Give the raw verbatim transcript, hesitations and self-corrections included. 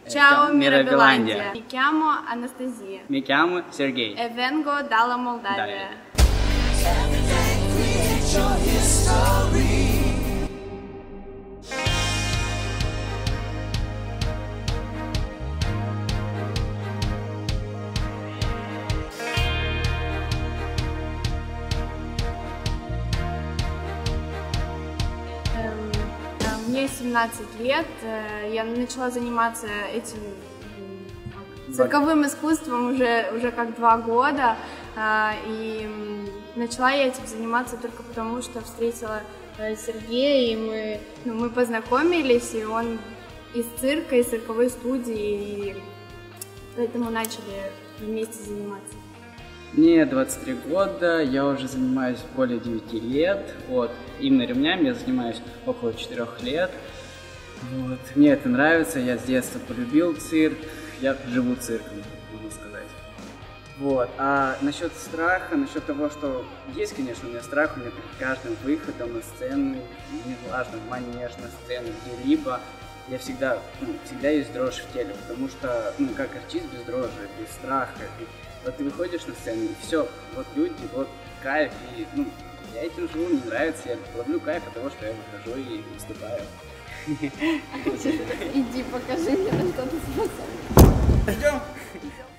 Ciao Mirabilandia. Mi chiamo Anastasia. Mi chiamo Sergei. E vengo dalla Moldavia. Мне семнадцать лет, я начала заниматься этим цирковым искусством уже, уже как два года, и начала я этим заниматься только потому, что встретила Сергея, и мы, ну, мы познакомились, и он из цирка, из цирковой студии, и поэтому начали вместе заниматься. Мне двадцать три года, я уже занимаюсь более девяти лет, вот, именно ремнями я занимаюсь около четырёх лет, вот, мне это нравится, я с детства полюбил цирк, я живу цирком, можно сказать, вот, а насчет страха, насчет того, что есть, конечно, у меня страх, у меня перед каждым выходом на сцену, неважно, в манеж, на сцену, где-либо, я всегда, ну, всегда есть дрожь в теле, потому что, ну, как артист без дрожи, без страха, вот ты выходишь на сцену, и все, вот люди, вот кайф, и, ну, я этим живу, мне нравится, я ловлю кайф от того, что я выхожу и выступаю. Иди, покажи мне, на что ты способен. Идем.